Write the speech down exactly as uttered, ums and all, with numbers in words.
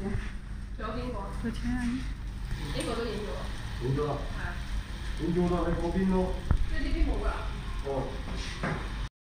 有邊個？ 有錢人。 呢個都影咗。 影咗啦。 係啊。 影咗啦，喺嗰邊咯。 即係呢邊冇㗎。 哦。